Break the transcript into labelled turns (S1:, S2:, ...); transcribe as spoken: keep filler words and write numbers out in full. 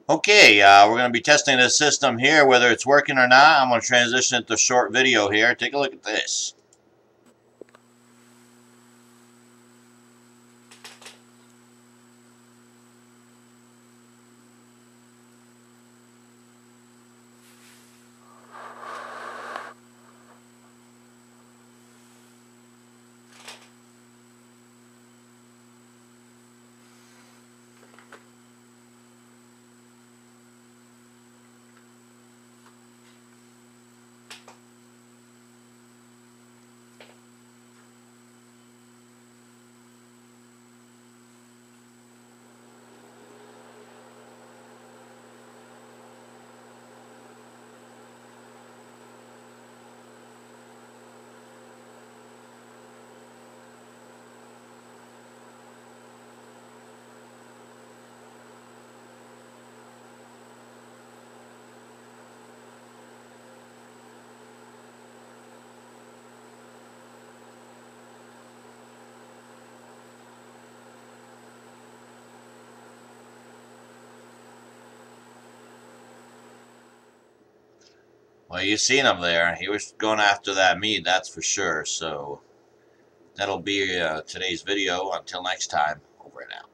S1: Okay, uh, we're going to be testing this system here, whether it's working or not. I'm going to transition it to a short video here. Take a look at this. Well, you seen him there. He was going after that meat, that's for sure. So that'll be uh, today's video. Until next time, over and out.